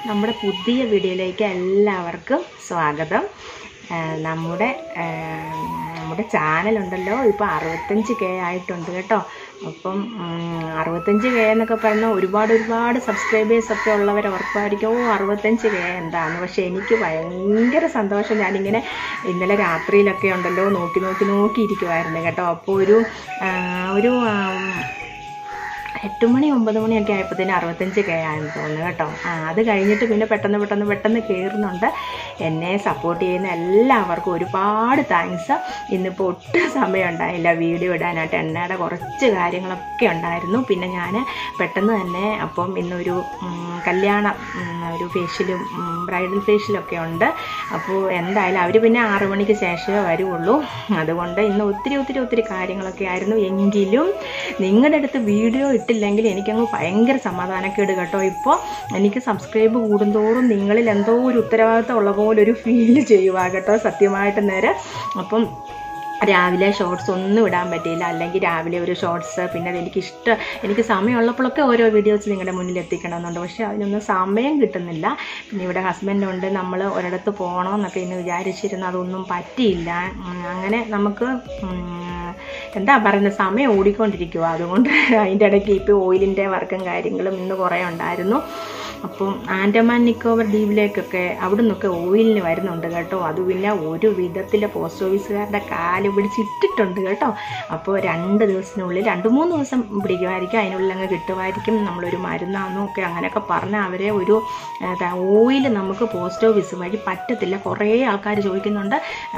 നമ്മുടെ പുതിയ വീഡിയോയിലേക്ക് എല്ലാവർക്കും സ്വാഗതം. നമ്മുടെ ചാനലുണ്ടല്ലോ ഇപ്പോൾ 65K ആയിട്ടുണ്ട് കേട്ടോ. അപ്പം 65K എന്നൊക്കെ പറഞ്ഞാൽ ഒരുപാട് സബ്സ്ക്രൈബേഴ്സൊക്കെ ഉള്ളവർ ഉറപ്പായിരിക്കും 65K എന്താണെന്ന്. പക്ഷേ എനിക്ക് ഭയങ്കര സന്തോഷം. ഞാനിങ്ങനെ ഇന്നലെ രാത്രിയിലൊക്കെ ഉണ്ടല്ലോ നോക്കിയിരിക്കുമായിരുന്നു കേട്ടോ. അപ്പോൾ ഒരു 8 മണി 9 മണിയൊക്കെ ആയപ്പോഴത്തേന് 65K ആയെന്ന് തോന്നുന്നു കേട്ടോ. അത് കഴിഞ്ഞിട്ട് പിന്നെ പെട്ടെന്ന് കയറുന്നുണ്ട്. എന്നെ സപ്പോർട്ട് ചെയ്യുന്ന എല്ലാവർക്കും ഒരുപാട് താങ്ക്സ്. ഇന്നിപ്പോൾ ഒട്ടും സമയം ഉണ്ടായില്ല വീഡിയോ ഇടാനായിട്ട്. എണ്ണയുടെ കുറച്ച് കാര്യങ്ങളൊക്കെ ഉണ്ടായിരുന്നു. പിന്നെ ഞാൻ പെട്ടെന്ന് തന്നെ അപ്പം ഇന്നൊരു കല്യാണം ഒരു ഫേഷ്യലും ബ്രൈഡൽ ഫേഷ്യലൊക്കെ ഉണ്ട്. അപ്പോൾ എന്തായാലും അവർ പിന്നെ 6 മണിക്ക് ശേഷമേ വരുള്ളൂ. അതുകൊണ്ട് ഇന്ന് ഒത്തിരി കാര്യങ്ങളൊക്കെ ആയിരുന്നു. എങ്കിലും നിങ്ങളുടെ അടുത്ത് വീഡിയോ ഇട്ടില്ലെങ്കിൽ എനിക്കങ്ങ് ഭയങ്കര സമാധാനക്കേട് കേട്ടോ. ഇപ്പോൾ എനിക്ക് സബ്സ്ക്രൈബ് കൂടുന്തോറും നിങ്ങളിൽ എന്തോ ഒരു ഉത്തരവാദിത്തം ഉള്ള പോലെ ഒരു ഫീൽ ചെയ്യുക കേട്ടോ, സത്യമായിട്ട് നേരെ. അപ്പം രാവിലെ ഷോർട്സ് ഒന്നും ഇടാൻ പറ്റിയില്ല. അല്ലെങ്കിൽ രാവിലെ ഒരു ഷോർട്സ്, പിന്നെ എനിക്ക് സമയമുള്ളപ്പോഴൊക്കെ ഓരോ വീഡിയോസ് നിങ്ങളുടെ മുന്നിൽ എത്തിക്കണമെന്നുണ്ട്. പക്ഷേ അതിനൊന്നും സമയം കിട്ടുന്നില്ല. പിന്നെ ഇവിടെ ഹസ്ബൻഡുണ്ട്, നമ്മൾ ഒരിടത്ത് പോകണമെന്നൊക്കെ ഇന്ന് വിചാരിച്ചിരുന്നു. അതൊന്നും പറ്റിയില്ല. അങ്ങനെ നമുക്ക് എന്താ പറയുന്നത്, സമയം ഓടിക്കൊണ്ടിരിക്കുക. അതുകൊണ്ട് അതിൻ്റെ ഇടയ്ക്ക് ഇപ്പോൾ ഓയിലിൻ്റെ വർക്കും കാര്യങ്ങളും ഇന്ന് കുറേ ഉണ്ടായിരുന്നു. അപ്പം ആൻഡമാൻ നിക്കോബർ ദ്വീപിലേക്കൊക്കെ അവിടെ നിന്നൊക്കെ ഓയിലിന് വരുന്നുണ്ട് കേട്ടോ. അത് പിന്നെ ഒരു വിധത്തിലെ പോസ്റ്റ് ഓഫീസുകാരുടെ കാല് പിടിച്ചിട്ടിട്ടുണ്ട് കേട്ടോ. അപ്പോൾ 2 ദിവസത്തിനുള്ളിൽ 2-3 ദിവസം പിടിക്കുമായിരിക്കും, അതിനുള്ളിൽ അങ്ങ് കിട്ടുമായിരിക്കും. നമ്മളൊരു മരുന്നാണെന്നും ഒക്കെ അങ്ങനെയൊക്കെ പറഞ്ഞാൽ അവരെ ഒരു ഓയിൽ നമുക്ക് പോസ്റ്റ് ഓഫീസ് വഴി പറ്റത്തില്ല. കുറേ ആൾക്കാർ ചോദിക്കുന്നുണ്ട്,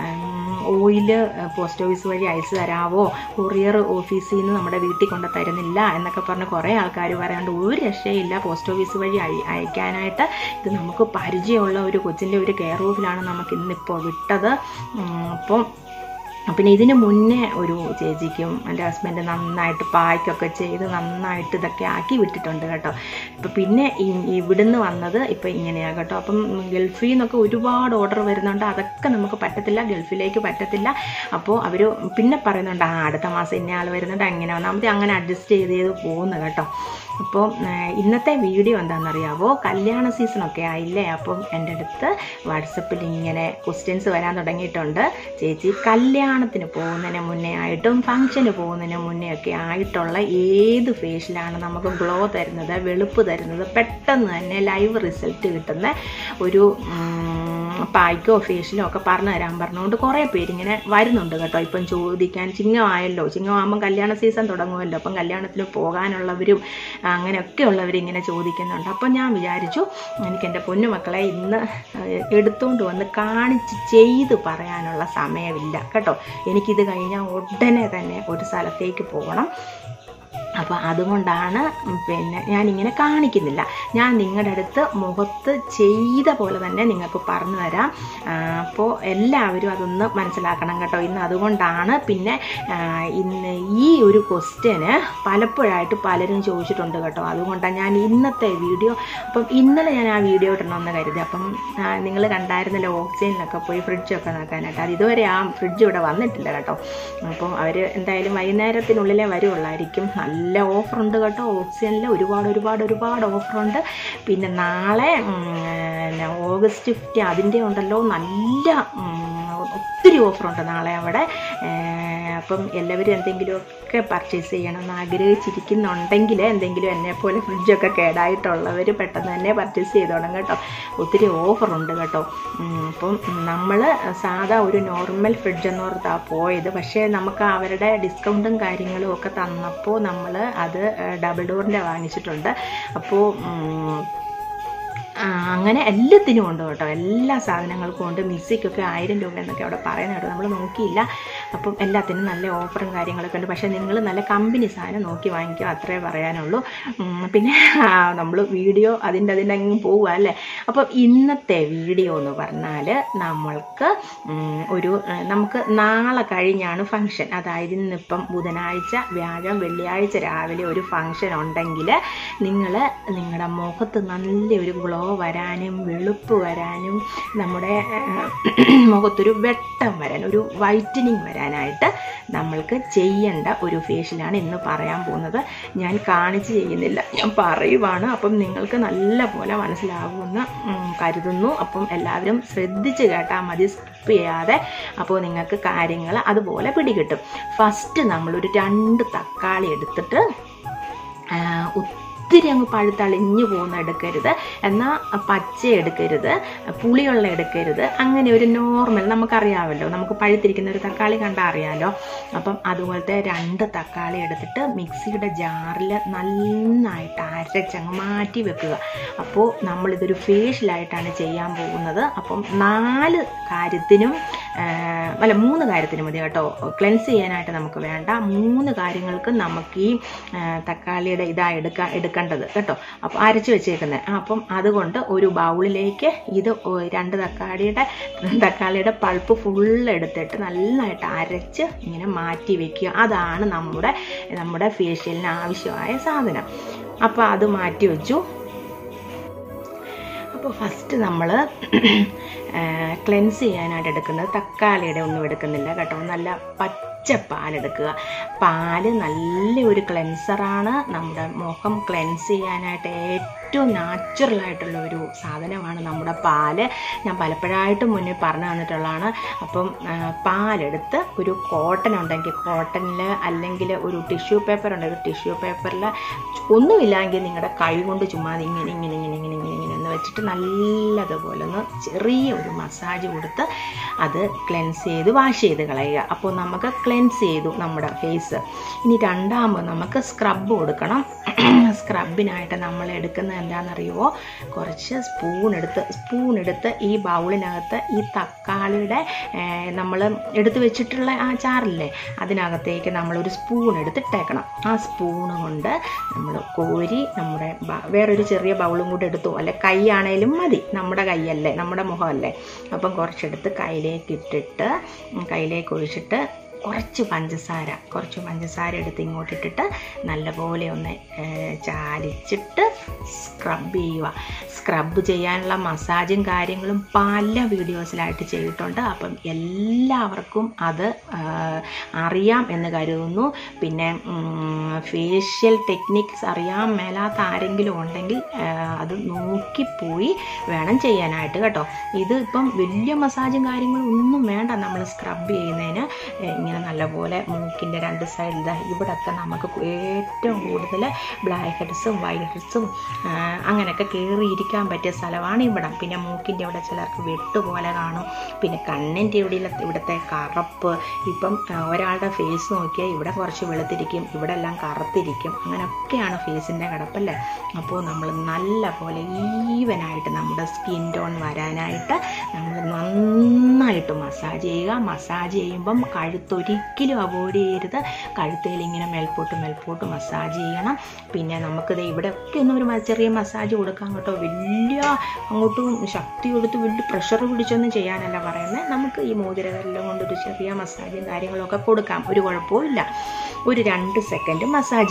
ഓയിൽ പോസ്റ്റ് ഓഫീസ് വഴി അയച്ചു തരാവോ, കൊറിയർ ഓഫീസിൽ നിന്ന് നമ്മുടെ വീട്ടിൽ കൊണ്ട് തരുന്നില്ല എന്നൊക്കെ പറഞ്ഞ് കുറേ ആൾക്കാർ പറയാണ്ട് ഒരു രക്ഷയില്ല പോസ്റ്റ് ഓഫീസ് വഴി അയക്കാനായിട്ട്. ഇത് നമുക്ക് പരിചയമുള്ള ഒരു കൊച്ചിൻ്റെ ഒരു കെയർ ഓഫിലാണ് നമുക്ക് ഇന്നിപ്പോൾ വിട്ടത്. അപ്പം പിന്നെ ഇതിന് മുന്നേ ഒരു ചേച്ചിക്കും എൻ്റെ ഹസ്ബൻഡ് നന്നായിട്ട് പായ്ക്കൊക്കെ ചെയ്ത് നന്നായിട്ട് ഇതൊക്കെ ആക്കി വിട്ടിട്ടുണ്ട് കേട്ടോ. ഇപ്പം പിന്നെ ഇവിടുന്ന് വന്നത് ഇപ്പം ഇങ്ങനെയാണ് കേട്ടോ. അപ്പം ഗൾഫിൽ നിന്നൊക്കെ ഒരുപാട് ഓർഡർ വരുന്നുണ്ട്. അതൊക്കെ നമുക്ക് പറ്റത്തില്ല, ഗൾഫിലേക്ക് പറ്റത്തില്ല. അപ്പോൾ അവർ പിന്നെ പറയുന്നുണ്ട് അടുത്ത മാസം ഇന്ന ആൾ വരുന്നുണ്ട്, അങ്ങനെ ഒന്നാമത്തെ അങ്ങനെ അഡ്ജസ്റ്റ് ചെയ്ത് പോകുന്നു കേട്ടോ. അപ്പോൾ ഇന്നത്തെ വീഡിയോ എന്താണെന്നറിയാവോ, കല്യാണ സീസണൊക്കെ ആയില്ലേ. അപ്പം എൻ്റെ അടുത്ത് വാട്സപ്പിൽ ഇങ്ങനെ ക്വസ്റ്റ്യൻസ് വരാൻ തുടങ്ങിയിട്ടുണ്ട്. ചേച്ചി കല്യാണത്തിന് പോകുന്നതിന് മുന്നേ ആയിട്ടും ഫംഗ്ഷന് പോകുന്നതിന് മുന്നേ ഒക്കെ ആയിട്ടുള്ള ഏത് ഫേഷ്യലാണ് നമുക്ക് ഗ്ലോ തരുന്നത്, വെളുപ്പ് തരുന്നത്, പെട്ടെന്ന് തന്നെ ലൈവ് റിസൾട്ട് കിട്ടുന്ന ഒരു പായ്ക്കോ ഫേഷ്യലോ ഒക്കെ പറഞ്ഞു തരാൻ പറഞ്ഞുകൊണ്ട് കുറേ പേരിങ്ങനെ വരുന്നുണ്ട് കേട്ടോ. ഇപ്പം ചോദിക്കാൻ ചിങ്ങമാകുമ്പം കല്യാണ സീസൺ തുടങ്ങുമല്ലോ. അപ്പം കല്യാണത്തിന് പോകാനുള്ളവരും അങ്ങനെയൊക്കെ ഉള്ളവരിങ്ങനെ ചോദിക്കുന്നുണ്ട്. അപ്പം ഞാൻ വിചാരിച്ചു എനിക്ക് എൻ്റെ പൊന്നുമക്കളെ ഇന്ന് എടുത്തുകൊണ്ട് വന്ന് കാണിച്ച് ചെയ്ത് പറയാനുള്ള സമയമില്ല കേട്ടോ. എനിക്കിത് കഴിഞ്ഞാൽ ഉടനെ തന്നെ ഒരു സ്ഥലത്തേക്ക് പോകണം. അപ്പോൾ അതുകൊണ്ടാണ് പിന്നെ ഞാനിങ്ങനെ കാണിക്കുന്നില്ല. ഞാൻ നിങ്ങളുടെ അടുത്ത് മുഖത്ത് ചെയ്ത പോലെ തന്നെ നിങ്ങൾക്ക് പറഞ്ഞു തരാം. അപ്പോൾ എല്ലാവരും അതൊന്ന് മനസ്സിലാക്കണം കേട്ടോ. ഇന്ന് അതുകൊണ്ടാണ്. പിന്നെ ഇന്ന് ഈ ഒരു ക്വസ്റ്റ്യന് പലപ്പോഴായിട്ട് പലരും ചോദിച്ചിട്ടുണ്ട് കേട്ടോ. അതുകൊണ്ടാണ് ഞാൻ ഇന്നത്തെ വീഡിയോ, അപ്പം ഇന്നലെ ഞാൻ ആ വീഡിയോ ഇടണമെന്ന് കരുതി. അപ്പം നിങ്ങൾ കണ്ടായിരുന്നല്ലോ ഓക്സിജനിലൊക്കെ പോയി ഫ്രിഡ്ജൊക്കെ നോക്കാനായിട്ട്. അത് ഇതുവരെ ആ ഫ്രിഡ്ജ് ഇവിടെ വന്നിട്ടില്ല കേട്ടോ. അപ്പോൾ അവർ എന്തായാലും വൈകുന്നേരത്തിനുള്ളിലേ വരുള്ളായിരിക്കും. നല്ല ഓഫറുണ്ട് കേട്ടോ ഓക്സിജനിൽ, ഒരുപാട് ഓഫറുണ്ട്. പിന്നെ നാളെ ഓഗസ്റ്റ് 15 അതിൻ്റെ ഉണ്ടല്ലോ നല്ല ഒത്തിരി ഓഫറുണ്ട് നാളെ അവിടെ. അപ്പം എല്ലാവരും എന്തെങ്കിലുമൊക്കെ പർച്ചേസ് ചെയ്യണമെന്ന് ആഗ്രഹിച്ചിരിക്കുന്നുണ്ടെങ്കിൽ, എന്തെങ്കിലും എന്നെപ്പോലെ ഫ്രിഡ്ജൊക്കെ കേടായിട്ടുള്ളവർ പെട്ടെന്ന് തന്നെ പർച്ചേസ് ചെയ്തോണം കേട്ടോ. ഒത്തിരി ഓഫറുണ്ട് കേട്ടോ. അപ്പം നമ്മൾ സാധാ ഒരു നോർമൽ ഫ്രിഡ്ജ് എന്നോർത്താണ് പോയത്. പക്ഷേ നമുക്ക് അവരുടെ ഡിസ്കൗണ്ടും കാര്യങ്ങളും ഒക്കെ തന്നപ്പോൾ നമ്മൾ അത് ഡബിൾ ഡോറിൻ്റെ വാങ്ങിച്ചിട്ടുണ്ട്. അപ്പോൾ അങ്ങനെ എല്ലാത്തിനും ഉണ്ട് കേട്ടോ, എല്ലാ സാധനങ്ങൾക്കും ഉണ്ട്. മിക്സിക്കൊക്കെ 1000 രൂപ എന്നൊക്കെ അവിടെ പറയുന്നത് കേട്ടോ, നമ്മൾ നോക്കിയില്ല. അപ്പം എല്ലാത്തിനും നല്ല ഓഫറും കാര്യങ്ങളൊക്കെ ഉണ്ട്. പക്ഷേ നിങ്ങൾ നല്ല കമ്പനി സാധനം നോക്കി വാങ്ങിക്കുക, അത്രേ പറയാനുള്ളൂ. പിന്നെ നമ്മൾ വീഡിയോ അതിൻ്റെ അങ്ങ് പോവുക അല്ലേ. അപ്പം ഇന്നത്തെ വീഡിയോ എന്ന് പറഞ്ഞാൽ നമുക്ക് നാളെ കഴിഞ്ഞാണ് ഫംഗ്ഷൻ. അതായത് ഇന്നിപ്പം ബുധനാഴ്ച, വ്യാഴം, വെള്ളിയാഴ്ച രാവിലെ ഒരു ഫംഗ്ഷൻ ഉണ്ടെങ്കിൽ നിങ്ങളുടെ മുഖത്ത് നല്ലൊരു ഗ്ലോ വരാനും വെളുപ്പ് വരാനും നമ്മുടെ മുഖത്തൊരു വെട്ടം വരാൻ, ഒരു വൈറ്റനിങ് വരാൻ വരാനായിട്ട് നമ്മൾക്ക് ചെയ്യേണ്ട ഒരു ഫേഷ്യലാണ് ഇന്ന് പറയാൻ പോകുന്നത്. ഞാൻ കാണിച്ച് ചെയ്യുന്നില്ല, ഞാൻ പറയുവാണ്. അപ്പം നിങ്ങൾക്ക് നല്ല പോലെ മനസ്സിലാകുമെന്ന് കരുതുന്നു. അപ്പം എല്ലാവരും ശ്രദ്ധിച്ച് കേട്ടാൽ മതി, സ്കിപ്പ് ചെയ്യാതെ. അപ്പോൾ നിങ്ങൾക്ക് കാര്യങ്ങൾ അതുപോലെ പിടികിട്ടും. ഫസ്റ്റ് നമ്മളൊരു 2 തക്കാളി എടുത്തിട്ട് ഒത്തിരി അങ്ങ് പഴുത്തളിഞ്ഞു പോകുന്ന എടുക്കരുത്, എന്നാൽ പച്ച എടുക്കരുത്, പുളിയുള്ള എടുക്കരുത്. അങ്ങനെ ഒരു നോർമൽ, നമുക്കറിയാമല്ലോ, നമുക്ക് പഴുത്തിരിക്കുന്ന ഒരു തക്കാളി കണ്ടാൽ അറിയാമല്ലോ. അപ്പം അതുപോലത്തെ 2 തക്കാളി എടുത്തിട്ട് മിക്സിയുടെ ജാറിൽ നന്നായിട്ട് അരച്ചങ്ങ് മാറ്റി വെക്കുക. അപ്പോൾ നമ്മളിതൊരു ഫേഷ്യലായിട്ടാണ് ചെയ്യാൻ പോകുന്നത്. അപ്പം 4 കാര്യത്തിനും 3 കാര്യത്തിനും മതി കേട്ടോ. ക്ലെൻസ് ചെയ്യാനായിട്ട് നമുക്ക് വേണ്ട. 3 കാര്യങ്ങൾക്ക് നമുക്ക് ഈ തക്കാളിയുടെ എടുക്കേണ്ടത് കേട്ടോ. അപ്പോൾ അരച്ച് വെച്ചേക്കുന്നത്. അപ്പം അതുകൊണ്ട് ഒരു ബൗളിലേക്ക് ഇത് 2 തക്കാളിയുടെ പൾപ്പ് ഫുള്ള് എടുത്തിട്ട് നന്നായിട്ട് അരച്ച് ഇങ്ങനെ മാറ്റി വെക്കുക. അതാണ് നമ്മുടെ ഫേഷ്യലിന് ആവശ്യമായ സാധനം. അപ്പോൾ അത് മാറ്റി വെച്ചു. അപ്പോൾ ഫസ്റ്റ് നമ്മൾ ക്ലെൻസ് ചെയ്യാനായിട്ട് എടുക്കുന്നത് തക്കാളിയുടെ ഒന്നും എടുക്കുന്നില്ല കേട്ടോ. നല്ല പച്ച പാലെടുക്കുക. പാല് നല്ലൊരു ക്ലെൻസറാണ്. നമ്മുടെ മുഖം ക്ലെൻസ് ചെയ്യാനായിട്ട് ഏറ്റവും നാച്ചുറലായിട്ടുള്ള ഒരു സാധനമാണ് നമ്മുടെ പാല്. ഞാൻ പലപ്പോഴായിട്ട് മുന്നേ പറഞ്ഞു തന്നിട്ടുള്ളതാണ്. അപ്പം പാലെടുത്ത് ഒരു കോട്ടൺ ഉണ്ടെങ്കിൽ കോട്ടണിൽ, അല്ലെങ്കിൽ ഒരു ടിഷ്യൂ പേപ്പർ ഉണ്ടെങ്കിൽ ടിഷ്യൂ പേപ്പറിൽ, ഒന്നുമില്ലെങ്കിൽ നിങ്ങളുടെ കൈ കൊണ്ട് ചുമ്മാ ഇങ്ങനെ എന്ന് വെച്ചിട്ട് നല്ലതുപോലെ ഒന്ന് ചെറിയ ഒരു മസാജ് കൊടുത്ത് അത് ക്ലെൻസ് ചെയ്ത് വാഷ് ചെയ്ത് കളയുക. അപ്പോൾ നമുക്ക് ക്ലെൻസ് ചെയ്തു നമ്മുടെ ഫേസ്. ഇനി രണ്ടാമത് നമുക്ക് സ്ക്രബ് കൊടുക്കണം. സ്ക്രബിനായിട്ട് നമ്മൾ എടുക്കുന്നത് എന്താണെന്നറിയുമോ? കുറച്ച് സ്പൂൺ എടുത്ത് ഈ ബൗളിനകത്ത് ഈ തക്കാളിയുടെ നമ്മൾ എടുത്ത് വെച്ചിട്ടുള്ള ആ ചാറില്ലേ, അതിനകത്തേക്ക് നമ്മളൊരു സ്പൂൺ എടുത്തിട്ടേക്കണം. ആ സ്പൂണ് കൊണ്ട് നമ്മൾ കോരി നമ്മുടെ വേറൊരു ചെറിയ ബൗളും കൂടെ എടുത്തു, അല്ലെ കൈയാണേലും മതി, നമ്മുടെ കൈയല്ലേ, നമ്മുടെ മുഖമല്ലേ. അപ്പം കുറച്ചെടുത്ത് കയ്യിലേക്ക് ഒഴിച്ചിട്ട് കുറച്ച് പഞ്ചസാര എടുത്ത് ഇങ്ങോട്ടിട്ടിട്ട് നല്ലപോലെ ഒന്ന് ചാലിച്ചിട്ട് സ്ക്രബ് ചെയ്യുക. സ്ക്രബ് ചെയ്യാനുള്ള മസാജും കാര്യങ്ങളും പല വീഡിയോസിലായിട്ട് ചെയ്തിട്ടുണ്ട്. അപ്പം എല്ലാവർക്കും അത് അറിയാം എന്ന് കരുതുന്നു. പിന്നെ ഫേഷ്യൽ ടെക്നിക്സ് അറിയാൻ മേലാത്ത ആരെങ്കിലും ഉണ്ടെങ്കിൽ അത് നോക്കിപ്പോയി വേണം ചെയ്യാനായിട്ട് കേട്ടോ. ഇത് ഇപ്പം വലിയ മസാജും കാര്യങ്ങളും ഒന്നും വേണ്ട. നമ്മൾ സ്ക്രബ് ചെയ്യുന്നതിന് ഇങ്ങനെ നല്ലപോലെ മൂക്കിൻ്റെ 2 സൈഡിൽ ഇവിടെയൊക്കെ നമുക്ക് ഏറ്റവും കൂടുതൽ ബ്ലാക്ക് ഹെഡ്സും വൈറ്റ് ഹെഡ്സും അങ്ങനെയൊക്കെ കയറിയിരിക്കാൻ പറ്റിയ സ്ഥലമാണ് ഇവിടെ. പിന്നെ മൂക്കിൻ്റെ ഇവിടെ ചിലർക്ക് വെട്ടുപോലെ കാണും. പിന്നെ കണ്ണിൻ്റെ ഇവിടുത്തെ കറുപ്പ്, ഇപ്പം ഒരാളുടെ ഫേസ് നോക്കിയാൽ ഇവിടെ കുറച്ച് വെളുത്തിരിക്കും, ഇവിടെ എല്ലാം കറുത്തിരിക്കും. അങ്ങനെയൊക്കെയാണ് ഫേസിൻ്റെ കിടപ്പല്ലേ. അപ്പോൾ നമ്മൾ നല്ല പോലെ ഈവനായിട്ട് നമ്മുടെ സ്കിൻ ടോൺ വരാനായിട്ട് നമ്മൾ നന്നായിട്ട് മസാജ് ചെയ്യുക. മസാജ് ചെയ്യുമ്പം കഴുത്തൊരിക്കലും അവോയ്ഡ് ചെയ്യരുത്. കഴുത്തേൽ ഇങ്ങനെ മേൽപോട്ട് മസാജ് ചെയ്യണം. പിന്നെ നമുക്കിത് ഇവിടെയൊക്കെ ഒന്നും ഒരു ചെറിയ മസാജ് കൊടുക്കാം കേട്ടോ. വലിയ അങ്ങോട്ടും ശക്തി കൊടുത്ത് വലിയ പ്രഷർ പിടിച്ചൊന്നും ചെയ്യാനല്ല പറയുന്നത്. നമുക്ക് ഈ മോതിരകല്ലും കൊണ്ടൊരു ചെറിയ മസാജും കാര്യങ്ങളൊക്കെ കൊടുക്കാം, ഒരു കുഴപ്പമില്ല. ഒരു 2 സെക്കൻഡ് മസാജ്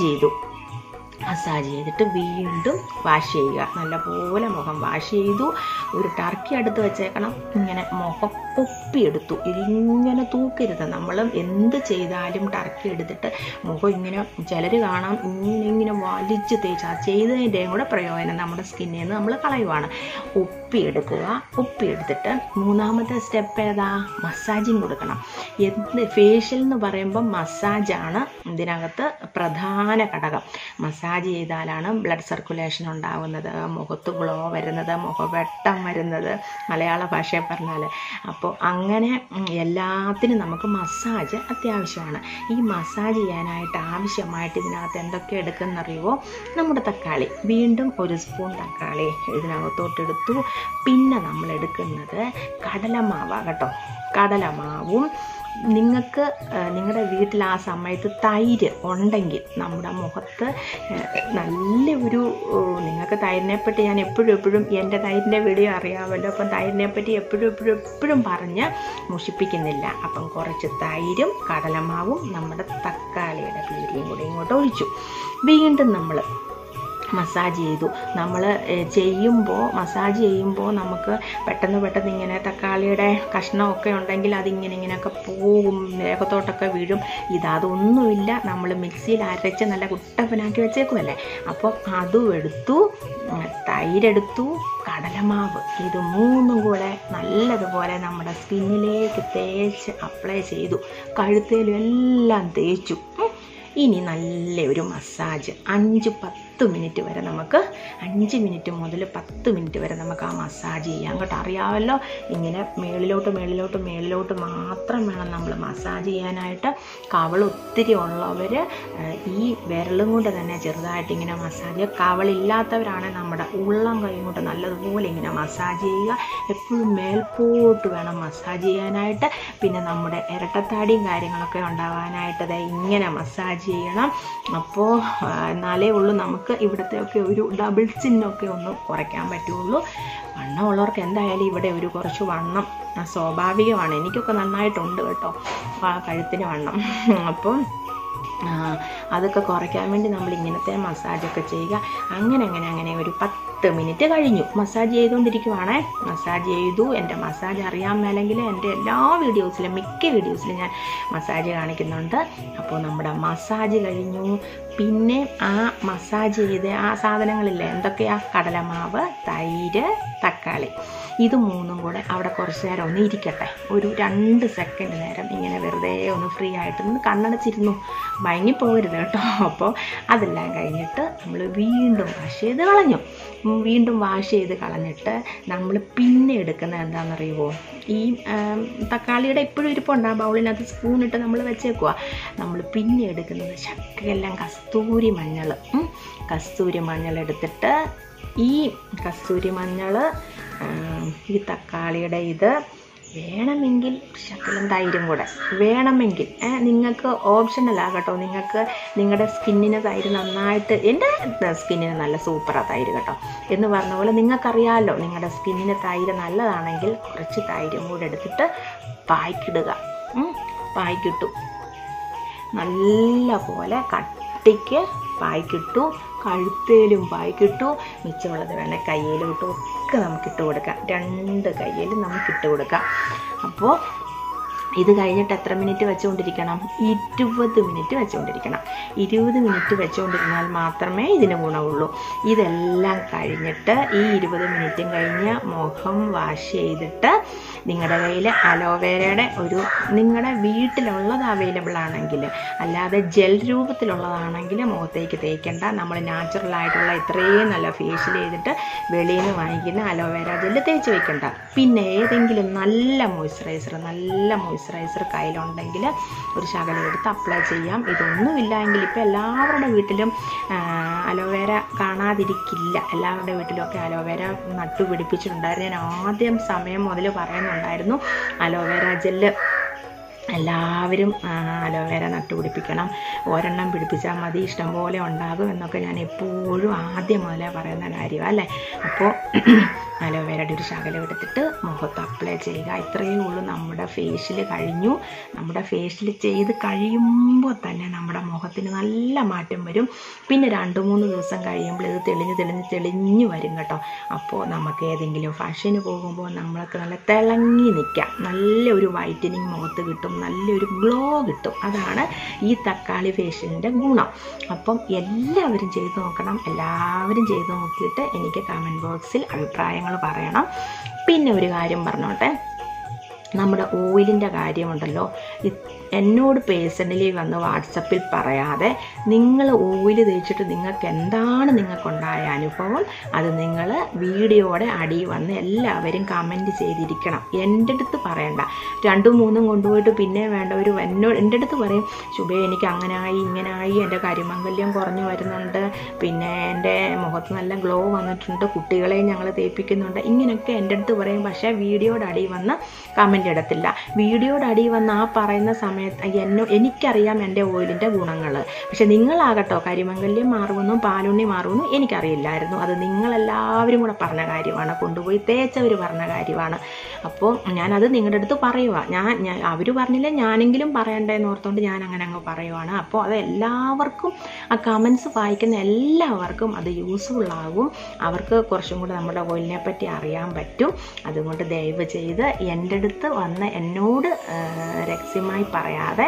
ചെയ്തിട്ട് വീണ്ടും വാഷ് ചെയ്യുക. നല്ലപോലെ മുഖം വാഷ് ചെയ്തു. ഒരു ടർക്കി അടുത്ത് വെച്ചേക്കണം. ഇങ്ങനെ മുഖം ഒപ്പിയെടുത്തു. ഇതിങ്ങനെ തൂക്കരുത്. നമ്മൾ എന്ത് ചെയ്താലും ടർക്കി എടുത്തിട്ട് മുഖം ഇങ്ങനെ, ചിലർ കാണാം ഇങ്ങനെ വലിച്ച് തേച്ച്, ആ ചെയ്തതിൻ്റെയും കൂടെ പ്രയോജനം നമ്മുടെ സ്കിന്നിൽ നിന്ന് നമ്മൾ കളയുവാണ്. ഒപ്പിയെടുത്തിട്ട് 3ാമത്തെ സ്റ്റെപ്പ് ഏതാ? മസാജിങ് കൊടുക്കണം. ഫേഷ്യൽ എന്ന് പറയുമ്പോൾ മസാജാണ് ഇതിനകത്ത് പ്രധാന ഘടകം. മസാജ് ചെയ്താലാണ് ബ്ലഡ് സർക്കുലേഷൻ ഉണ്ടാകുന്നത്, മുഖത്ത് ഗ്ലോ വരുന്നത്, മുഖവെട്ടം വരുന്നത്, മലയാള ഭാഷയിൽ പറഞ്ഞാൽ. അപ്പോൾ അങ്ങനെ എല്ലാത്തിനും നമുക്ക് മസാജ് അത്യാവശ്യമാണ്. ഈ മസാജ് ചെയ്യാനായിട്ട് ആവശ്യമായിട്ട് ഇതിനകത്ത് എന്തൊക്കെ എടുക്കുന്നറിയുമോ? നമ്മുടെ തക്കാളി, വീണ്ടും 1 സ്പൂൺ തക്കാളി ഇതിനകത്തോട്ടെടുത്തു. പിന്നെ നമ്മൾ എടുക്കുന്നത് കടലമാവാണ് കേട്ടോ. കടലമാവും നിങ്ങൾക്ക് നിങ്ങളുടെ വീട്ടിൽ ആ സമയത്ത് തൈര് ഉണ്ടെങ്കിൽ നമ്മുടെ മുഖത്ത് നല്ല ഒരു, നിങ്ങൾക്ക് തൈരിനെപ്പറ്റി ഞാൻ എപ്പോഴും എൻ്റെ തൈരിൻ്റെ വീഡിയോ അറിയാമല്ലോ. അപ്പം തൈരിനെപ്പറ്റി എപ്പോഴും പറഞ്ഞ് മുഷിപ്പിക്കുന്നില്ല. അപ്പം കുറച്ച് തൈരും കടലമാവും നമ്മുടെ തക്കാളിയുടെ പ്യൂരിയും കൂടി ഇങ്ങോട്ട് ഒഴിച്ചു. വീണ്ടും നമ്മൾ മസാജ് ചെയ്തു. നമ്മൾ മസാജ് ചെയ്യുമ്പോൾ നമുക്ക് പെട്ടെന്ന് ഇങ്ങനെ തക്കാളിയുടെ കഷ്ണമൊക്കെ ഉണ്ടെങ്കിൽ ഇങ്ങനെയൊക്കെ പോകും, ദേഹത്തോട്ടൊക്കെ വീഴും. അതൊന്നുമില്ല, നമ്മൾ മിക്സിയിൽ അരച്ച് നല്ല കുട്ടപ്പനാക്കി വെച്ചേക്കുമല്ലേ. അപ്പോൾ അതും എടുത്തു, തൈരെടുത്തു, കടലമാവ്, ഇത് മൂന്നും കൂടെ നല്ലതുപോലെ നമ്മുടെ സ്കിന്നിലേക്ക് തേച്ച് അപ്ലൈ ചെയ്തു. കഴുത്തേലും എല്ലാം തേച്ചു. ഇനി നല്ലൊരു മസാജ് 5-10 മിനിറ്റ് വരെ നമുക്ക് 5 മിനിറ്റ് മുതൽ 10 മിനിറ്റ് വരെ നമുക്ക് ആ മസാജ് ചെയ്യാം കേട്ടോ. അറിയാമല്ലോ, ഇങ്ങനെ മേളിലോട്ട് മാത്രം വേണം നമ്മൾ മസാജ് ചെയ്യാനായിട്ട്. കവൾ ഒത്തിരി ഉള്ളവർ ഈ വിരലും കൊണ്ട് തന്നെ ചെറുതായിട്ട് ഇങ്ങനെ മസാജ്, കവളില്ലാത്തവരാണ് നമ്മുടെ ഉള്ളം കൈ കൊണ്ട് നല്ലതുപോലെ ഇങ്ങനെ മസാജ് ചെയ്യുക. എപ്പോഴും മേൽപോട്ട് വേണം മസാജ് ചെയ്യാനായിട്ട്. പിന്നെ നമ്മുടെ ഇരട്ടത്താടിയും കാര്യങ്ങളൊക്കെ ഉണ്ടാവാനായിട്ട് ഇങ്ങനെ മസാജ് ചെയ്യണം. അപ്പോൾ എന്നാലേ ഉള്ളൂ നമുക്ക് ഇവിടത്തെയൊക്കെ ഒരു ഡബിൾ ചിന്നൊക്കെ ഒന്ന് കുറയ്ക്കാൻ പറ്റുള്ളൂ. വണ്ണമുള്ളവർക്ക് എന്തായാലും ഇവിടെ കുറച്ച് വണ്ണം സ്വാഭാവികമാണ്. എനിക്കൊക്കെ നന്നായിട്ടുണ്ട് കേട്ടോ, കഴുത്തിന് വണ്ണം. അപ്പം അതൊക്കെ കുറയ്ക്കാൻ വേണ്ടി നമ്മൾ ഇങ്ങനത്തെ മസാജൊക്കെ ചെയ്യുക. അങ്ങനെ ഒരു 10 മിനിറ്റ് കഴിഞ്ഞു. മസാജ് ചെയ്തുകൊണ്ടിരിക്കുവാണേ. മസാജ് ചെയ്തു. എൻ്റെ മസാജ് അറിയാൻ മേലെങ്കിൽ എൻ്റെ മിക്ക വീഡിയോസിലും ഞാൻ മസാജ് കാണിക്കുന്നുണ്ട്. അപ്പോൾ നമ്മുടെ മസാജ് കഴിഞ്ഞു. പിന്നെ ആ മസാജ് ചെയ്ത് ആ സാധനങ്ങളില്ലേ, എന്തൊക്കെയാ? കടലമാവ്, തൈര്, തക്കാളി, ഇത് മൂന്നും കൂടെ അവിടെ കുറച്ച് നേരം ഒന്ന് ഇരിക്കട്ടെ. ഒരു 2 സെക്കൻഡ് നേരം ഇങ്ങനെ വെറുതെ ഒന്ന് ഫ്രീ ആയിട്ടൊന്ന് കണ്ണടച്ചിരുന്നു. മയങ്ങിപ്പോകരുത് കേട്ടോ. അപ്പോൾ അതെല്ലാം കഴിഞ്ഞിട്ട് നമ്മൾ വീണ്ടും വാഷ് ചെയ്ത് കളഞ്ഞിട്ട് നമ്മൾ പിന്നെ എടുക്കുന്നത് എന്താണെന്നറിയുമോ? ഈ തക്കാളിയുടെ ഇപ്പോഴും ഇരിപ്പുണ്ട് ആ ബൗളിനകത്ത്, സ്പൂണിട്ട് നമ്മൾ വെച്ചേക്കുക. നമ്മൾ പിന്നെ എടുക്കുന്നത് ശകലം കസ്തൂരി മഞ്ഞൾ എടുത്തിട്ട് ഈ കസ്തൂരി മഞ്ഞൾ, ഈ തക്കാളിയുടെ ഇത്, വേണമെങ്കിൽ ശകലം തൈരും കൂടെ വേണമെങ്കിൽ, നിങ്ങൾക്ക് ഓപ്ഷനലാകട്ടോ. നിങ്ങൾക്ക് നിങ്ങളുടെ സ്കിന്നിന് തൈര് നന്നായിട്ട്, എൻ്റെ സ്കിന്നിന് നല്ല സൂപ്പറാണ് തൈര് കേട്ടോ. എന്ന് പറഞ്ഞ പോലെ നിങ്ങൾക്കറിയാമല്ലോ, നിങ്ങളുടെ സ്കിന്നിന് തൈര് നല്ലതാണെങ്കിൽ കുറച്ച് തൈരും കൂടെ എടുത്തിട്ട് പായ്ക്കിടുക. പായ്ക്കിട്ടു, നല്ല പോലെ കട്ടിക്ക് പായ്ക്കിട്ടു. കഴുത്തേലും പായ്ക്കിട്ടു. മിച്ചമുള്ളത് വേണേൽ കയ്യിലോട്ടും ഒക്കെ നമുക്കിട്ട് കൊടുക്കാം. 2 കയ്യിലും നമുക്കിട്ട് കൊടുക്കാം. അപ്പോൾ ഇത് കഴിഞ്ഞിട്ട് എത്ര മിനിറ്റ് വെച്ചുകൊണ്ടിരിക്കണം? 20 മിനിറ്റ് വെച്ചുകൊണ്ടിരിക്കണം. 20 മിനിറ്റ് വെച്ചുകൊണ്ടിരുന്നാൽ മാത്രമേ ഇതിന് ഗുണമുള്ളൂ. ഇതെല്ലാം കഴിഞ്ഞിട്ട് ഈ 20 മിനിറ്റും കഴിഞ്ഞ് മുഖം വാഷ് ചെയ്തിട്ട് നിങ്ങളുടെ കയ്യിൽ അലോവേരയുടെ നിങ്ങളുടെ വീട്ടിലുള്ളത് അവൈലബിൾ ആണെങ്കിൽ, അല്ലാതെ ജെൽ രൂപത്തിലുള്ളതാണെങ്കിൽ മുഖത്തേക്ക് തേക്കേണ്ട. നമ്മൾ നാച്ചുറലായിട്ടുള്ള ഇത്രയും നല്ല ഫേഷ്യൽ ചെയ്തിട്ട് വെളിയിൽ നിന്ന് വാങ്ങിക്കുന്ന അലോവേര ജെല്ല് തേച്ച് വെക്കണ്ട. പിന്നെ ഏതെങ്കിലും നല്ല മോയ്സ്ചറൈസർ കയ്യിലുണ്ടെങ്കിൽ ഒരു ശകലം എടുത്ത് അപ്ലൈ ചെയ്യാം. ഇതൊന്നുമില്ലെങ്കിൽ ഇപ്പോൾ എല്ലാവരുടെ വീട്ടിലും അലോവേര കാണാതിരിക്കില്ല. എല്ലാവരുടെ വീട്ടിലൊക്കെ അലോവേര നട്ടുപിടിപ്പിച്ചിട്ടുണ്ടായിരുന്നു. ഞാൻ ആദ്യം സമയം മുതൽ പറയുന്നുണ്ടായിരുന്നു, അലോവേര ജെല്ല് എല്ലാവരും അലോവേര നട്ടുപിടിപ്പിക്കണം. ഒരെണ്ണം പിടിപ്പിച്ചാൽ മതി, ഇഷ്ടംപോലെ ഉണ്ടാകും എന്നൊക്കെ ഞാൻ എപ്പോഴും ആദ്യം മുതലേ പറയുന്ന കാര്യമാണ് അല്ലേ. അപ്പോൾ അലോവേരയുടെ ഒരു ശകലം എടുത്തിട്ട് മുഖത്ത് അപ്ലൈ ചെയ്യുക. ഇത്രയേ ഉള്ളൂ. നമ്മുടെ ഫേഷ്യൽ കഴിഞ്ഞു. നമ്മുടെ ഫേഷ്യൽ ചെയ്ത് കഴിയുമ്പോൾ തന്നെ നമ്മുടെ മുഖത്തിന് നല്ല മാറ്റം വരും. പിന്നെ 2-3 ദിവസം കഴിയുമ്പോൾ ഇത് തെളിഞ്ഞ് വരും കേട്ടോ. അപ്പോൾ നമുക്ക് ഏതെങ്കിലും ഫംഗ്ഷന് പോകുമ്പോൾ നമ്മൾക്ക് നല്ല തിളങ്ങി നിൽക്കാം. നല്ലൊരു വൈറ്റനിങ് മുഖത്ത് കിട്ടും, നല്ലൊരു ഗ്ലോ കിട്ടും. അതാണ് ഈ തക്കാളി ഫേഷ്യലിൻ്റെ ഗുണം. അപ്പം എല്ലാവരും ചെയ്ത് നോക്കണം. എല്ലാവരും ചെയ്ത് നോക്കിയിട്ട് എനിക്ക് കമൻറ്റ് ബോക്സിൽ അഭിപ്രായങ്ങൾ പറയണം. പിന്നെ ഒരു കാര്യം പറഞ്ഞോട്ടെ, നമ്മുടെ ഓയിലിൻ്റെ കാര്യമുണ്ടല്ലോ, എന്നോട് പേഴ്സണലി വന്ന് വാട്സപ്പിൽ പറയാതെ നിങ്ങൾ ഓയിൽ തേച്ചിട്ട് നിങ്ങൾക്കുണ്ടായ അനുഭവം അത് നിങ്ങൾ വീഡിയോയുടെ അടിയിൽ വന്ന് എല്ലാവരും കമൻറ്റ് ചെയ്തിരിക്കണം. എൻ്റെ അടുത്ത് പറയണ്ട. 2-3 കൊണ്ടുപോയിട്ട് പിന്നെ വേണ്ടവർ എൻ്റെ അടുത്ത് പറയും, ശുഭേ എനിക്ക് അങ്ങനായി ഇങ്ങനായി, എൻ്റെ കരിമംഗല്യം കുറഞ്ഞു വരുന്നുണ്ട്, പിന്നെ എൻ്റെ മുഖത്ത് നല്ല ഗ്ലോ വന്നിട്ടുണ്ട്, കുട്ടികളെയും ഞങ്ങൾ തേപ്പിക്കുന്നുണ്ട്, ഇങ്ങനെയൊക്കെ എൻ്റെ അടുത്ത് പറയും. പക്ഷേ വീഡിയോയുടെ അടിയിൽ വന്ന് കമൻറ്റ് ഇടത്തില്ല. വീഡിയോയുടെ അടിയിൽ വന്ന് ആ പറയുന്ന സമയത്ത് എനിക്കറിയാം എൻ്റെ ഓയിലിൻ്റെ ഗുണങ്ങൾ. പക്ഷെ നിങ്ങളാകട്ടോ കരിമംഗല്യം മാറുമെന്നും പാലുണ്ണി മാറുമെന്നും എനിക്കറിയില്ലായിരുന്നു. അത് നിങ്ങളെല്ലാവരും കൂടെ പറഞ്ഞ കാര്യമാണ്, കൊണ്ടുപോയി തേച്ചവർ പറഞ്ഞ കാര്യമാണ്. അപ്പോൾ ഞാനത് നിങ്ങളുടെ അടുത്ത് പറയുക. ഞാൻ അവർ പറഞ്ഞില്ല, ഞാനെങ്കിലും പറയണ്ടേന്ന് ഓർത്തുകൊണ്ട് ഞാൻ അങ്ങനെ അങ്ങ് പറയുവാണ്. അപ്പോൾ അത് എല്ലാവർക്കും, ആ കമൻസ് വായിക്കുന്ന എല്ലാവർക്കും അത് യൂസ്ഫുൾ ആകും. അവർക്ക് കുറച്ചും കൂടെ നമ്മുടെ ഓയിലിനെ പറ്റി അറിയാൻ പറ്റും. അതുകൊണ്ട് ദയവ് ചെയ്ത് എൻ്റെ അടുത്ത് വന്ന് എന്നോട് രഹസ്യമായി പറയാതെ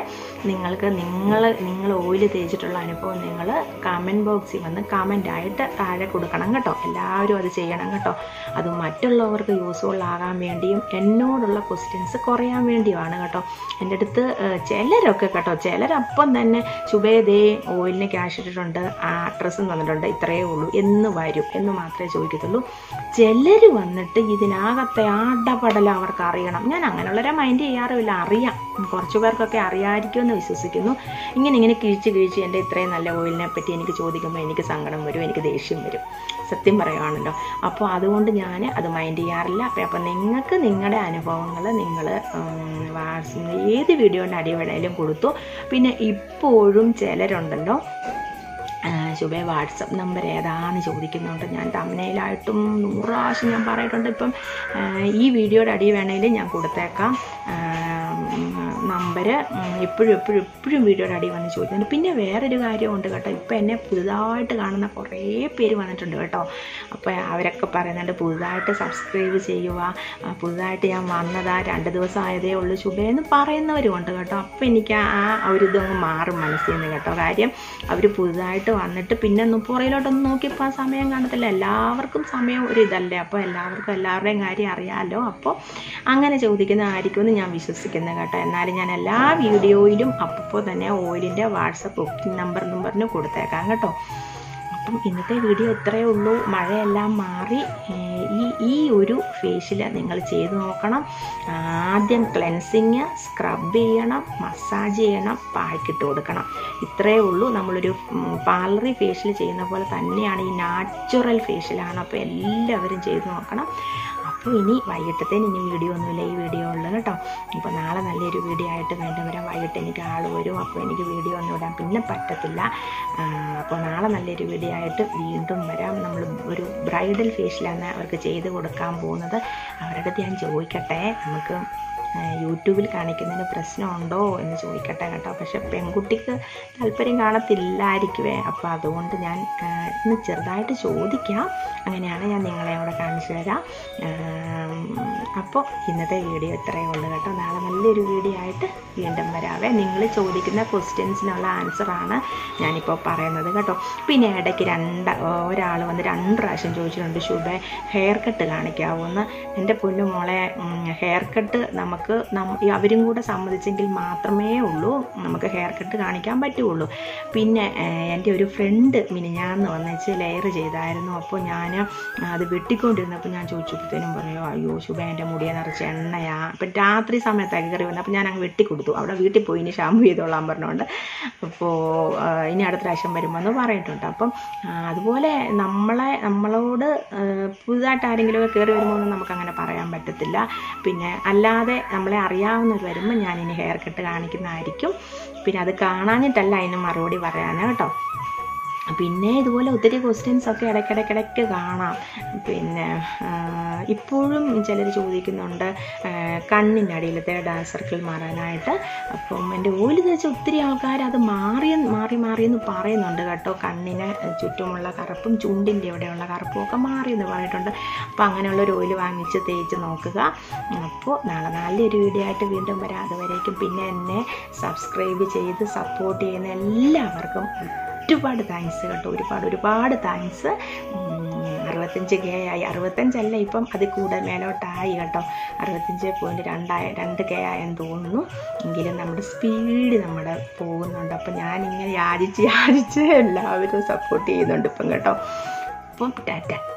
നിങ്ങൾ ഓയിൽ തേച്ചിട്ടുള്ള അനുഭവം നിങ്ങൾ കമൻറ്റ് ബോക്സിൽ വന്ന് കമൻ്റായിട്ട് താഴെ കൊടുക്കണം കേട്ടോ. എല്ലാവരും അത് ചെയ്യണം കേട്ടോ. അത് മറ്റുള്ളവർക്ക് യൂസ്ഫുൾ ആകാൻ വേണ്ടിയും എന്നോടുള്ള ക്വസ്റ്റ്യൻസ് കുറയാൻ വേണ്ടിയുമാണ് കേട്ടോ. എൻ്റെ അടുത്ത് ചിലരൊക്കെ കേട്ടോ, ചിലരപ്പം തന്നെ ശുഭേദേ ഓയിലിന് ക്യാഷ് ഇട്ടിട്ടുണ്ട്, അഡ്രസ്സും തന്നിട്ടുണ്ട്, ഇത്രയേ ഉള്ളൂ എന്ന് വരും എന്ന് മാത്രമേ ചോദിക്കത്തുള്ളൂ. ചിലർ വന്നിട്ട് ഇതിനകത്തെ ആടപടല അവർക്ക് അറിയണം. ഞാൻ അങ്ങനെയുള്ളവരെ മൈൻഡ് ചെയ്യാറുമില്ല. അറിയാം, കുറച്ച് പേർക്കൊക്കെ അറിയാമായിരിക്കുമെന്ന് വിശ്വസിക്കുന്നു. ഇങ്ങനെ കിഴിച്ച് എൻ്റെ ഇത്രയും നല്ല ഓയിലിനെ പറ്റി എനിക്ക് ചോദിക്കുമ്പോൾ എനിക്ക് സങ്കടം വരും, എനിക്ക് ദേഷ്യം വരും, സത്യം പറയുവാണല്ലോ. അപ്പോൾ അതുകൊണ്ട് ഞാൻ അത് മൈൻഡ് ചെയ്യാറില്ല. അപ്പോൾ നിങ്ങൾക്ക് നിങ്ങളുടെ അനുഭവങ്ങൾ നിങ്ങൾ ഏത് വീഡിയോൻ്റെ അടി വേണേലും കൊടുത്തു. പിന്നെ ഇപ്പോഴും ചിലരുണ്ടല്ലോ, ശുഭേ വാട്സപ്പ് നമ്പർ ഏതാണെന്ന് ചോദിക്കുന്നുണ്ട്. ഞാൻ തമ്മിലായിട്ടും 100 പ്രാവശ്യം ഞാൻ പറഞ്ഞിട്ടുണ്ട്. ഇപ്പം ഈ വീഡിയോയുടെ അടി വേണേലും ഞാൻ കൊടുത്തേക്കാം നമ്പർ. എപ്പോഴും വീഡിയോയുടെ അടി വന്ന് ചോദിക്കുന്നുണ്ട്. പിന്നെ വേറൊരു കാര്യമുണ്ട് കേട്ടോ, ഇപ്പം എന്നെ പുതുതായിട്ട് കാണുന്ന കുറേ പേര് വന്നിട്ടുണ്ട് കേട്ടോ. അപ്പോൾ അവരൊക്കെ പറയുന്നുണ്ട് പുതുതായിട്ട് സബ്സ്ക്രൈബ് ചെയ്യുക, പുതുതായിട്ട് ഞാൻ വന്നതാ 2 ദിവസം ആയതേ ഉള്ളൂ ശുഭയെന്ന് പറയുന്നവരുമുണ്ട് കേട്ടോ. അപ്പോൾ എനിക്ക് ആ ഒരു ഇതൊന്ന് മാറും മനസ്സിൽ നിന്ന് കേട്ടോ. കാര്യം അവർ പുതുതായിട്ട് വന്നിട്ട് പിന്നെ പുറയിലോട്ടൊന്നും നോക്കിയപ്പോൾ സമയം കാണത്തില്ല. എല്ലാവർക്കും സമയം ഒരു ഇതല്ലേ, അപ്പോൾ എല്ലാവർക്കും എല്ലാവരുടെയും കാര്യം അറിയാമല്ലോ. അപ്പോൾ അങ്ങനെ ചോദിക്കുന്നതായിരിക്കുമെന്ന് ഞാൻ വിശ്വസിക്കുന്നത് കേട്ടോ. എന്നാലും ഞാൻ എല്ലാ വീഡിയോയിലും അപ്പോൾ തന്നെ ഓയിലിൻ്റെ വാട്സപ്പ് ബുക്കിംഗ് നമ്പറിന് കൊടുത്തേക്കാം കേട്ടോ. അപ്പം ഇന്നത്തെ വീഡിയോ ഇത്രയേ ഉള്ളൂ. മഴയെല്ലാം മാറി ഈ ഒരു ഫേഷ്യൽ നിങ്ങൾ ചെയ്ത് നോക്കണം. ആദ്യം ക്ലെൻസിങ്, സ്ക്രബ് ചെയ്യണം, മസാജ് ചെയ്യണം, പായ്ക്കിട്ട് കൊടുക്കണം. ഇത്രയേ ഉള്ളൂ. നമ്മളൊരു പാർലറി ഫേഷ്യൽ ചെയ്യുന്ന പോലെ തന്നെയാണ്, ഈ നാച്ചുറൽ ഫേഷ്യലാണ്. അപ്പോൾ എല്ലാവരും ചെയ്ത് നോക്കണം. അപ്പോൾ ഇനി വൈകിട്ടത്തേന് ഇനി വീഡിയോ ഒന്നുമില്ല, ഈ വീഡിയോ ഉള്ളു കേട്ടോ. അപ്പോൾ നാളെ നല്ലൊരു വീഡിയോ ആയിട്ട് വീണ്ടും വരാം. വൈകിട്ട് എനിക്ക് ആൾ വരും, അപ്പോൾ എനിക്ക് വീഡിയോ ഒന്നും ഇടാൻ പിന്നെ പറ്റത്തില്ല. അപ്പോൾ നാളെ നല്ലൊരു വീഡിയോ ആയിട്ട് വീണ്ടും വരാം. നമ്മൾ ഒരു ബ്രൈഡൽ ഫേഷ്യലാണ് അവർക്ക് ചെയ്ത് കൊടുക്കാൻ പോകുന്നത്. അവരുടെ അടുത്ത് ഞാൻ ചോദിക്കട്ടെ, നമുക്ക് യൂട്യൂബിൽ കാണിക്കുന്നതിന് പ്രശ്നമുണ്ടോ എന്ന് ചോദിക്കട്ടെ കേട്ടോ. പക്ഷെ പെൺകുട്ടിക്ക് താല്പര്യം കാണത്തില്ലായിരിക്കുമേ. അപ്പോൾ അതുകൊണ്ട് ഞാൻ ഇന്ന് ചെറുതായിട്ട് ചോദിക്കാം. അങ്ങനെയാണ് ഞാൻ നിങ്ങളെ അവിടെ കാണിച്ചു തരാം. അപ്പോൾ ഇന്നത്തെ വീഡിയോ ഇത്രയേ ഉള്ളൂ കേട്ടോ. നാളെ നല്ലൊരു വീഡിയോ ആയിട്ട് വീണ്ടും വരാവേ. നിങ്ങൾ ചോദിക്കുന്ന ക്വസ്റ്റ്യൻസിനുള്ള ആൻസറാണ് ഞാനിപ്പോൾ പറയുന്നത് കേട്ടോ. പിന്നെ ഇടയ്ക്ക് ഒരാൾ വന്ന് 2 പ്രാവശ്യം ചോദിച്ചിട്ടുണ്ട്, ശുഭ ഹെയർ കട്ട് കാണിക്കാവുമെന്ന്. എൻ്റെ പൊന്നു മോളെ, ഹെയർ കട്ട് നമുക്ക് അവരും കൂടെ സമ്മതിച്ചെങ്കിൽ മാത്രമേ ഉള്ളൂ നമുക്ക് ഹെയർ കട്ട് കാണിക്കാൻ പറ്റുള്ളൂ. പിന്നെ എൻ്റെ ഒരു ഫ്രണ്ട് മിനിഞ്ഞാന്ന് വന്നിച്ച് ലെയർ ചെയ്തായിരുന്നു. അപ്പോൾ ഞാൻ അത് വെട്ടിക്കൊണ്ടിരുന്നപ്പോൾ ഞാൻ ചോദിച്ചപ്പോഴത്തേനും പറയുമോ, അയ്യോ ശുഭ എൻ്റെ മുടിയെ നിറച്ച് എണ്ണയാ. അപ്പം രാത്രി സമയത്തൊക്കെ കയറി വന്നു. അപ്പോൾ ഞാൻ അങ്ങ് വെട്ടിക്കൊടുത്തു. അവിടെ വീട്ടിൽ പോയി ഇനി ഷാമ്പു ചെയ്തോളാൻ പറഞ്ഞുകൊണ്ട്. അപ്പോൾ ഇനി അടുത്ത പ്രാവശ്യം വരുമ്പോൾ എന്ന് പറഞ്ഞിട്ടുണ്ട്. അപ്പം അതുപോലെ നമ്മളോട് പുതുതായിട്ട് ആരെങ്കിലുമൊക്കെ കയറി വരുമ്പോൾ ഒന്നും നമുക്കങ്ങനെ പറയാൻ പറ്റത്തില്ല. പിന്നെ അല്ലാതെ നമ്മളെ അറിയാവുന്നവർ വരുമ്പോൾ ഞാനിനി ഹെയർ കട്ട് കാണിക്കുന്നതായിരിക്കും. പിന്നെ അത് കാണാനിട്ടല്ല അതിന് മറുപടി പറയാനാണ് കേട്ടോ. പിന്നെ ഇതുപോലെ ഒത്തിരി ക്വസ്റ്റ്യൻസൊക്കെ ഇടയ്ക്കിടയ്ക്ക് കാണാം. പിന്നെ ഇപ്പോഴും ചിലർ ചോദിക്കുന്നുണ്ട് കണ്ണിൻ്റെ അടിയിലത്തെ ഡാർക്ക് സർക്കിൾ മാറാനായിട്ട്. അപ്പം എൻ്റെ ഓയിൽ തേച്ച ഒത്തിരി ആൾക്കാർ അത് മാറിയെന്ന് പറയുന്നുണ്ട് കേട്ടോ. കണ്ണിന് ചുറ്റുമുള്ള കറുപ്പും ചുണ്ടിൻ്റെ ഇവിടെയുള്ള കറുപ്പും ഒക്കെ മാറിയെന്ന് പറഞ്ഞിട്ടുണ്ട്. അപ്പോൾ അങ്ങനെയുള്ളൊരു ഓയിൽ വാങ്ങിച്ച് തേച്ച് നോക്കുക. അപ്പോൾ നാളെ നല്ലൊരു വീഡിയോ ആയിട്ട് വീണ്ടും വരാം. അതുവരേക്കും പിന്നെ എന്നെ സബ്സ്ക്രൈബ് ചെയ്ത് സപ്പോർട്ട് ചെയ്യുന്ന എല്ലാവർക്കും ഒരുപാട് താങ്ക്സ് കേട്ടോ. ഒരുപാട് താങ്ക്സ്. 65K ആയി. 65 ഇപ്പം അത് കൂടുതൽ മേലോട്ടായി കേട്ടോ. 65.2K ആയെന്ന് തോന്നുന്നു. എങ്കിലും നമ്മുടെ സ്പീഡ് പോകുന്നുണ്ട്. അപ്പം ഞാനിങ്ങനെ യാചിച്ച് എല്ലാവരും സപ്പോർട്ട് ചെയ്യുന്നുണ്ട് ഇപ്പം കേട്ടോ. അപ്പം ടാറ്റ.